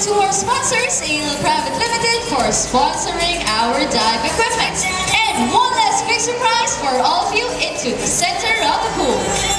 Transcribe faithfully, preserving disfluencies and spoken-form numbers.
to our sponsors, A L Private Limited, for sponsoring our dive equipment. And one last big surprise for all of you into the center of the pool.